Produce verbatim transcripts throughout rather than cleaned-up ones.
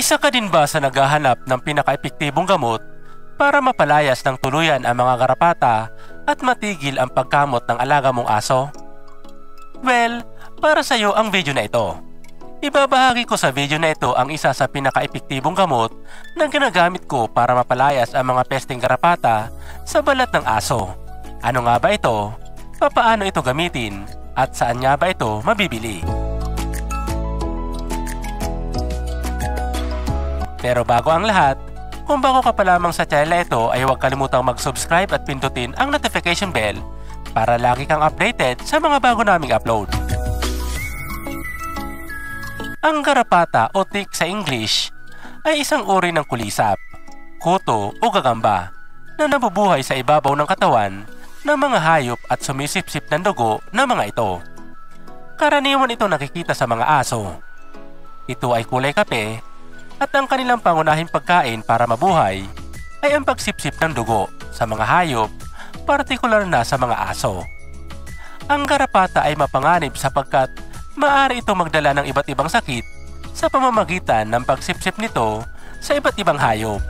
Isa ka din ba sa naghahanap ng pinaka-epektibong gamot para mapalayas ng tuluyan ang mga garapata at matigil ang pagkamot ng alaga mong aso? Well, para sa iyo ang video na ito. Ibabahagi ko sa video na ito ang isa sa pinaka-epektibong gamot na ginagamit ko para mapalayas ang mga pesteng garapata sa balat ng aso. Ano nga ba ito? Papaano ito gamitin? At saan nga ba ito mabibili? Pero bago ang lahat, kung bago ka pa lamang sa channel na ito ay huwag kalimutang mag-subscribe at pindutin ang notification bell para lagi kang updated sa mga bago naming upload. Ang garapata o tick sa English ay isang uri ng kulisap, kuto o gagamba na nabubuhay sa ibabaw ng katawan ng mga hayop at sumisipsip ng dugo ng mga ito. Karaniwan ito nakikita sa mga aso. Ito ay kulay kape at ang kanilang pangunahing pagkain para mabuhay ay ang pagsipsip ng dugo sa mga hayop, partikular na sa mga aso. Ang garapata ay mapanganib sapagkat maaari itong magdala ng iba't ibang sakit sa pamamagitan ng pagsipsip nito sa iba't ibang hayop.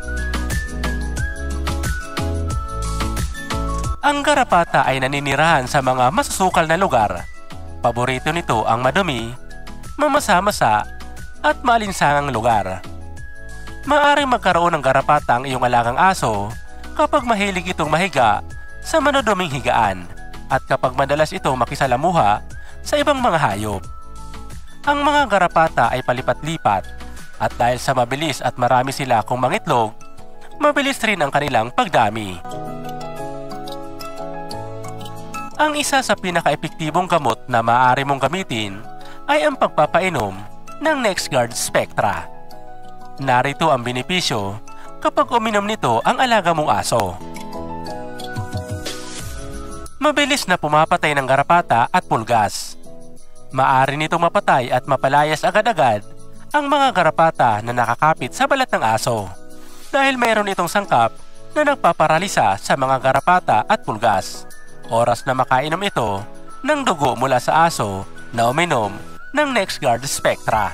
Ang garapata ay naninirahan sa mga masusukal na lugar. Paborito nito ang madumi, mamasa-masa at maalinsangang lugar. Maaaring magkaroon ng garapata ang iyong alagang aso kapag mahilig itong mahiga sa manuduming higaan at kapag madalas itong makisalamuha sa ibang mga hayop. Ang mga garapata ay palipat-lipat at dahil sa mabilis at marami sila kung mangitlog, mabilis rin ang kanilang pagdami. Ang isa sa pinaka-epektibong gamot na maaari mong gamitin ay ang pagpapainom ng NexGard Spectra. Narito ang benepisyo kapag uminom nito ang alaga mong aso. Mabilis na pumapatay ng garapata at pulgas. Maaari nitong mapatay at mapalayas agad-agad ang mga garapata na nakakapit sa balat ng aso dahil mayroon itong sangkap na nagpaparalisa sa mga garapata at pulgas. Oras na makainom ito ng dugo mula sa aso na uminom ng NexGard Spectra.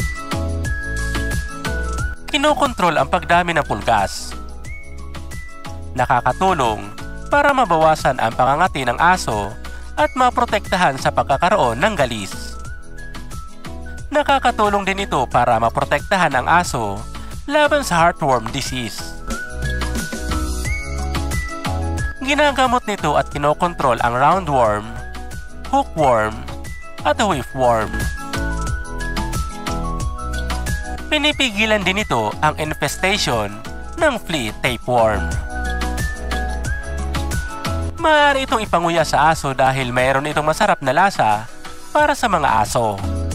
Kinokontrol ang pagdami ng pulgas. Nakakatulong para mabawasan ang pangangati ng aso at maprotektahan sa pagkakaroon ng galis. Nakakatulong din ito para maprotektahan ang aso laban sa heartworm disease. Ginagamot nito at kinokontrol ang roundworm, hookworm at whipworm. Pinipigilan din ito ang infestation ng flea tapeworm. Maaari itong ipanguya sa aso dahil mayroon itong masarap na lasa para sa mga aso.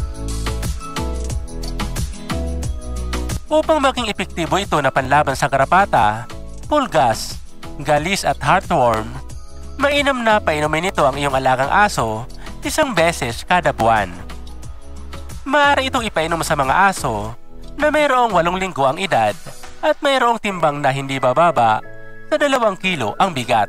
Upang maging epektibo ito na panlaban sa garapata, pulgas, galis at heartworm, mainam na painumin nito ang iyong alagang aso isang beses kada buwan. Maaari itong ipainom sa mga aso na mayroong walong linggo ang edad at mayroong timbang na hindi bababa sa dalawang kilo ang bigat.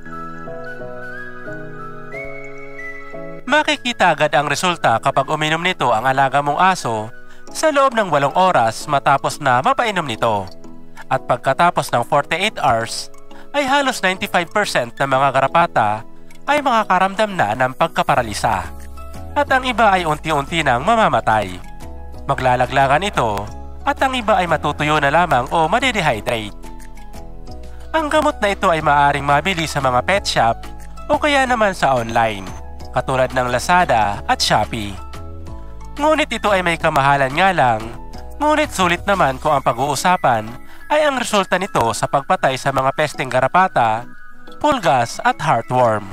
Makikita agad ang resulta kapag uminom nito ang alaga mong aso sa loob ng walong oras matapos na mapainom nito. At pagkatapos ng forty-eight hours, ay halos ninety-five percent ng mga garapata ay makakaramdam na ng pagkaparalisa. At ang iba ay unti-unti nang mamamatay. Maglalaglagan ito at ang iba ay matutuyo na lamang o madedehydrate. Ang gamot na ito ay maaaring mabili sa mga pet shop o kaya naman sa online, katulad ng Lazada at Shopee. Ngunit ito ay may kamahalan nga lang, ngunit sulit naman kung ang pag-uusapan ay ang resulta nito sa pagpatay sa mga pesteng garapata, pulgas at heartworm.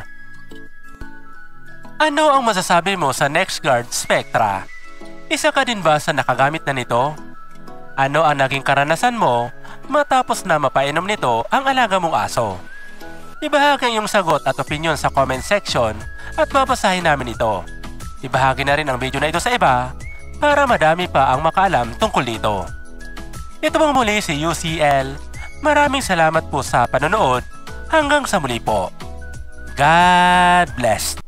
Ano ang masasabi mo sa NexGard Spectra? Isa ka din ba sa nakagamit na nito? Ano ang naging karanasan mo matapos na mapainom nito ang alaga mong aso? Ibahagi ang iyong sagot at opinion sa comment section at babasahin namin ito. Ibahagi na rin ang video na ito sa iba para madami pa ang makaalam tungkol dito. Ito pong muli si U C L. Maraming salamat po sa panonood. Hanggang sa muli po. God bless.